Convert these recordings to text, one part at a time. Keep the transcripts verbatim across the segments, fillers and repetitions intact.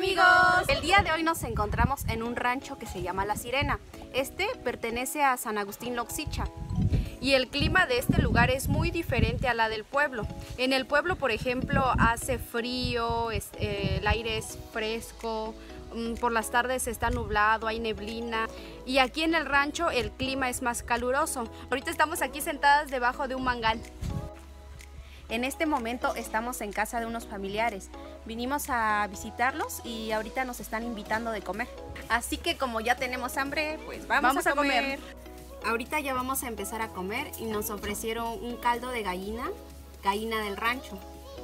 amigos, el día de hoy nos encontramos en un rancho que se llama La Sirena. Este pertenece a San Agustín Loxicha. Y el clima de este lugar es muy diferente a la del pueblo. En el pueblo, por ejemplo, hace frío, es, eh, el aire es fresco, por las tardes está nublado, hay neblina. Y aquí en el rancho el clima es más caluroso. Ahorita estamos aquí sentadas debajo de un mangal. En este momento estamos en casa de unos familiares. Vinimos a visitarlos y ahorita nos están invitando de comer. Así que como ya tenemos hambre, pues vamos, vamos a, a comer. comer. Ahorita ya vamos a empezar a comer y nos ofrecieron un caldo de gallina, gallina del rancho.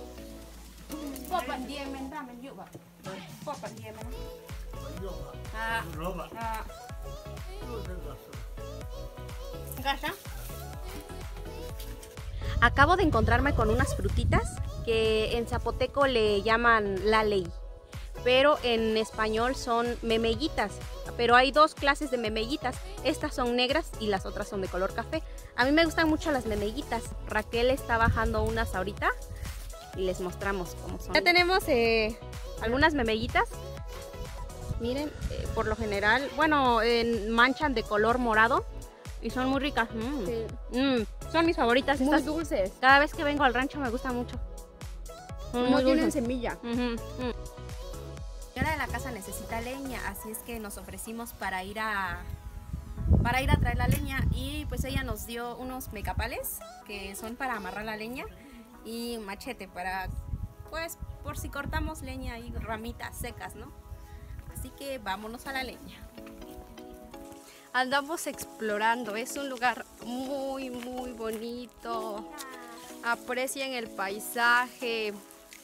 Acabo de encontrarme con unas frutitas que en zapoteco le llaman laley, pero en español son memellitas. Pero hay dos clases de memellitas, estas son negras y las otras son de color café. A mí me gustan mucho las memellitas. Raquel está bajando unas ahorita y les mostramos cómo son. Ya tenemos eh, algunas memellitas. Miren, eh, por lo general, bueno, eh, manchan de color morado y son muy ricas. Mm. Sí. Mm, son mis favoritas. Muy Estas, dulces. Cada vez que vengo al rancho me gusta mucho. Son no tienen dulces. Semilla. Uh -huh. mm. La señora de la casa necesita leña, así es que nos ofrecimos para ir a para ir a traer la leña y pues ella nos dio unos mecapales que son para amarrar la leña y machete para, pues, por si cortamos leña y ramitas secas, ¿no? Así que vámonos a la leña. Andamos explorando, es un lugar muy muy bonito. Aprecien el paisaje.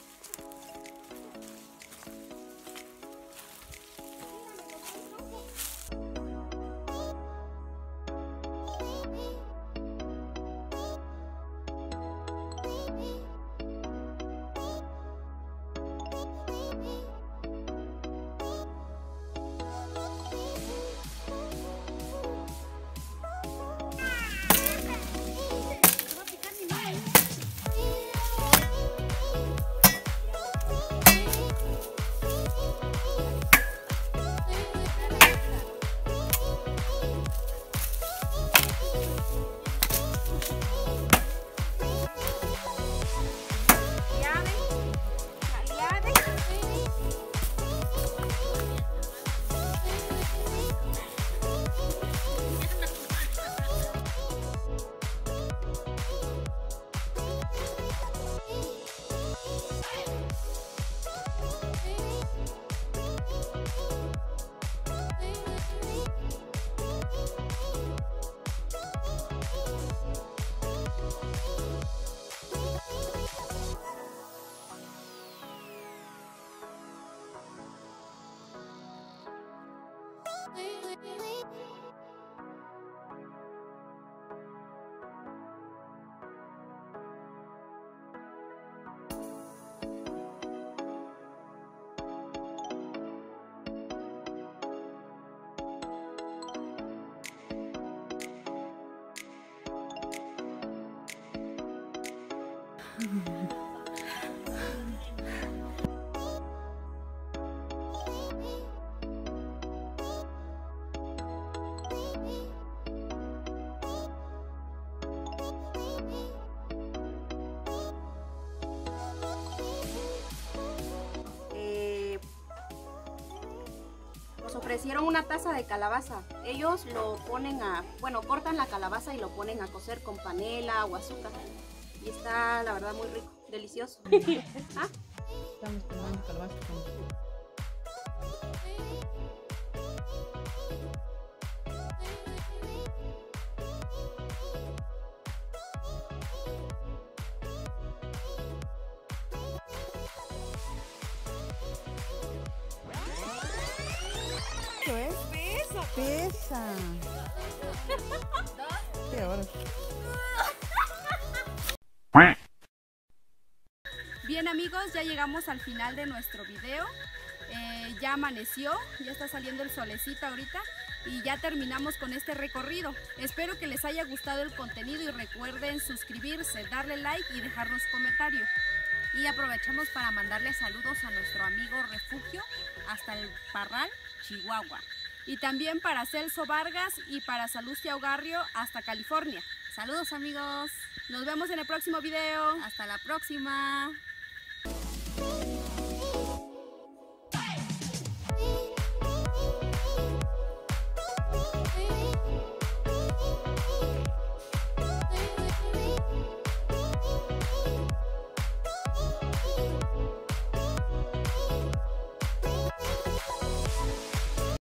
Eh, nos ofrecieron una taza de calabaza. Ellos lo ponen a, bueno, cortan la calabaza y lo ponen a cocer con panela o azúcar. Y está, la verdad, muy rico, delicioso. ¿Ah? Estamos tomando calabaza con... ¿Es? Pesa. Pesa. ¿Qué ahora? Bien amigos, ya llegamos al final de nuestro video. Eh, ya amaneció, ya está saliendo el solecito ahorita y ya terminamos con este recorrido. Espero que les haya gustado el contenido y recuerden suscribirse, darle like y dejarnos comentarios. Y aprovechamos para mandarle saludos a nuestro amigo Refugio, hasta el Parral, Chihuahua. Y también para Celso Vargas y para Salustià Ugarrio hasta California. Saludos amigos. Nos vemos en el próximo video. Hasta la próxima.